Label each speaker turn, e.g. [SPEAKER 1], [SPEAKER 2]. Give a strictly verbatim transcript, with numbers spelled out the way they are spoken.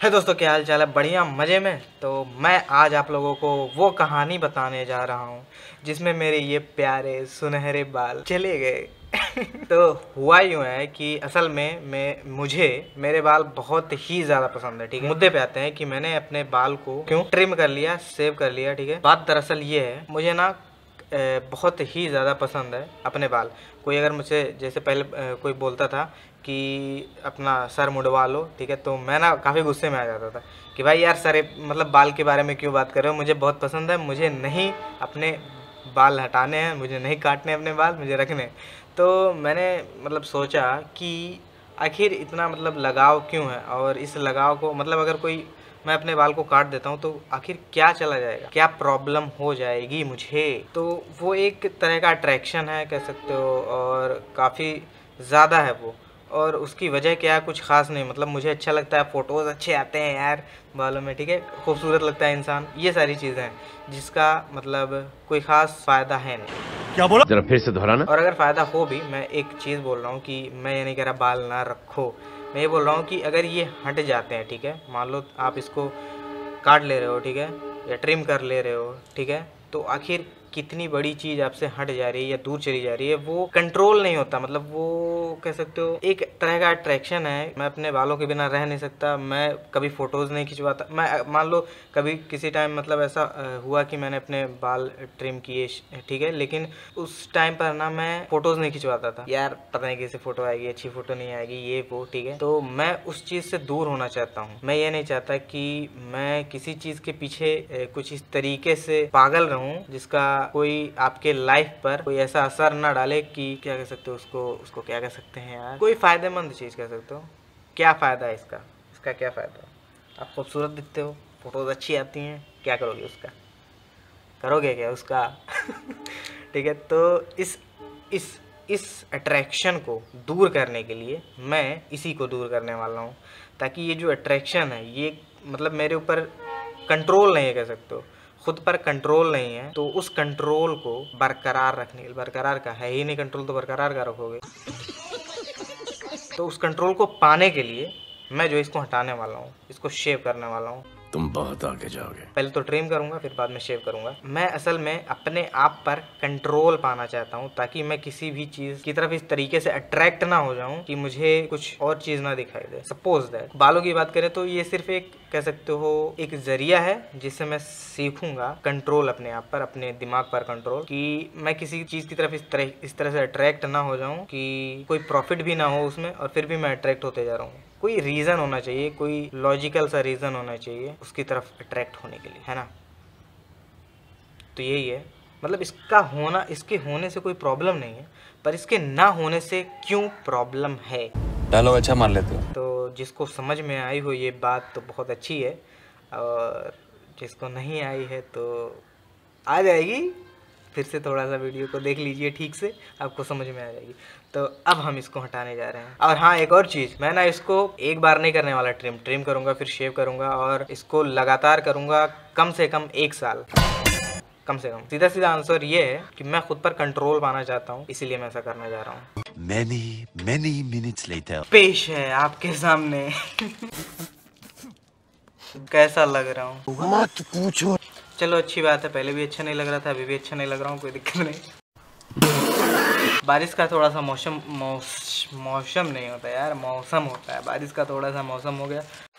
[SPEAKER 1] है दोस्तों, क्या हाल चाल है? बढ़िया, मज़े में। तो मैं आज आप लोगों को वो कहानी बताने जा रहा हूँ जिसमें मेरे ये प्यारे सुनहरे बाल चले गए। तो हुआ यूँ है कि असल में मैं मुझे मेरे बाल बहुत ही ज़्यादा पसंद है। ठीक है, मुद्दे पे आते हैं कि मैंने अपने बाल को क्यों ट्रिम कर लिया, सेव कर लिया। ठीक है, बात दरअसल ये है, मुझे ना बहुत ही ज़्यादा पसंद है अपने बाल। कोई अगर मुझसे जैसे पहले कोई बोलता था कि अपना सर मुड़वा लो, ठीक है, तो मैं ना काफ़ी गुस्से में आ जाता था कि भाई यार सर मतलब बाल के बारे में क्यों बात कर रहे हो, मुझे बहुत पसंद है, मुझे नहीं अपने बाल हटाने हैं, मुझे नहीं काटने अपने बाल, मुझे रखने। तो मैंने मतलब सोचा कि आखिर इतना मतलब लगाव क्यों है, और इस लगाव को मतलब अगर कोई मैं अपने बाल को काट देता हूँ तो आखिर क्या चला जाएगा, क्या प्रॉब्लम हो जाएगी मुझे। तो वो एक तरह का अट्रैक्शन है कह सकते हो, और काफ़ी ज़्यादा है वो। और उसकी वजह क्या है, कुछ ख़ास नहीं, मतलब मुझे अच्छा लगता है, फ़ोटोज़ अच्छे आते हैं यार बालों में, ठीक है, खूबसूरत लगता है इंसान, ये सारी चीज़ें हैं जिसका मतलब कोई ख़ास फ़ायदा है नहीं।
[SPEAKER 2] क्या बोला? जरा फिर से दोहराना।
[SPEAKER 1] और अगर फ़ायदा हो भी, मैं एक चीज़ बोल रहा हूँ कि मैं ये नहीं कह रहा बाल ना रखो, मैं ये बोल रहा हूँ कि अगर ये हट जाते हैं, ठीक है, मान लो आप इसको काट ले रहे हो, ठीक है, या ट्रिम कर ले रहे हो, ठीक है, तो आखिर कितनी बड़ी चीज़ आपसे हट जा रही है या दूर चली जा रही है, वो कंट्रोल नहीं होता। मतलब वो कह सकते हो एक तरह का अट्रैक्शन है। मैं अपने बालों के बिना रह नहीं सकता, मैं कभी फ़ोटोज़ नहीं खिंचवाता। मैं मान लो कभी किसी टाइम मतलब ऐसा हुआ कि मैंने अपने बाल ट्रिम किए, ठीक है, लेकिन उस टाइम पर ना मैं फ़ोटोज़ नहीं खिंचवाता था, यार पता नहीं कैसे फ़ोटो आएगी, अच्छी फ़ोटो नहीं आएगी, ये वो, ठीक है। तो मैं उस चीज़ से दूर होना चाहता हूँ। मैं ये नहीं चाहता कि मैं किसी चीज़ के पीछे कुछ इस तरीके से पागल रहूँ जिसका कोई आपके लाइफ पर कोई ऐसा असर ना डाले कि क्या कह सकते हो उसको उसको क्या कह सकते हैं यार, कोई फ़ायदेमंद चीज़ कह सकते हो। क्या फ़ायदा है इसका इसका क्या फ़ायदा? आप खूबसूरत दिखते हो, फ़ोटोज़ अच्छी आती हैं, क्या करोगे उसका? करोगे क्या उसका? ठीक है, तो इस इस इस अट्रैक्शन को दूर करने के लिए मैं इसी को दूर करने वाला हूँ, ताकि ये जो अट्रैक्शन है ये मतलब मेरे ऊपर कंट्रोल नहीं है कह सकते हो, खुद पर कंट्रोल नहीं है। तो उस कंट्रोल को बरकरार रखने के लिए, बरकरार का है ही नहीं कंट्रोल, तो बरकरार का रखोगे। तो उस कंट्रोल को पाने के लिए मैं जो इसको हटाने वाला हूँ, इसको शेव करने वाला हूँ।
[SPEAKER 2] तुम बहुत आगे जाओगे।
[SPEAKER 1] पहले तो ट्रिम करूंगा, फिर बाद में शेव करूंगा। मैं असल में अपने आप पर कंट्रोल पाना चाहता हूं, ताकि मैं किसी भी चीज़ की तरफ इस तरीके से अट्रैक्ट ना हो जाऊं कि मुझे कुछ और चीज़ ना दिखाई दे। सपोज दैट बालों की बात करें तो ये सिर्फ एक कह सकते हो एक जरिया है जिससे मैं सीखूंगा कंट्रोल अपने आप पर, अपने दिमाग पर कंट्रोल, कि मैं किसी चीज़ की तरफ इस तरह इस तरह से अट्रैक्ट ना हो जाऊँ कि कोई प्रॉफिट भी ना हो उसमें, और फिर भी मैं अट्रैक्ट होते जा रहा हूँ। कोई रीज़न होना चाहिए, कोई लॉजिकल सा रीज़न होना चाहिए उसकी तरफ अट्रैक्ट होने के लिए, है ना? तो यही है, मतलब इसका होना, इसके होने से कोई प्रॉब्लम नहीं है, पर इसके ना होने से क्यों प्रॉब्लम है।
[SPEAKER 2] डायलॉग अच्छा मान लेते हो।
[SPEAKER 1] तो जिसको समझ में आई हो ये बात तो बहुत अच्छी है, और जिसको नहीं आई है तो आ जाएगी, फिर से थोड़ा सा वीडियो को देख लीजिए ठीक से, आपको समझ में आ जाएगी। तो अब हम इसको हटाने जा रहे हैं। और हाँ, एक और चीज़, मैं ना इसको एक बार नहीं करने वाला, ट्रिम ट्रिम करूँगा, फिर शेव करूँगा, और इसको लगातार करूँगा कम से कम एक साल, कम से कम। सीधा सीधा आंसर ये है कि मैं खुद पर कंट्रोल पाना चाहता हूँ, इसीलिए मैं ऐसा करने जा रहा हूँ।
[SPEAKER 2] Many, many minutes later.
[SPEAKER 1] पेश है आपके सामने कैसा लग रहा हूँ,
[SPEAKER 2] मत पूछो।
[SPEAKER 1] चलो अच्छी बात है, पहले भी अच्छा नहीं लग रहा था, अभी भी अच्छा नहीं लग रहा हूँ, कोई दिक्कत नहीं। बारिश का थोड़ा सा मौसम मौसम नहीं होता यार, मौसम होता है, बारिश का थोड़ा सा मौसम हो गया,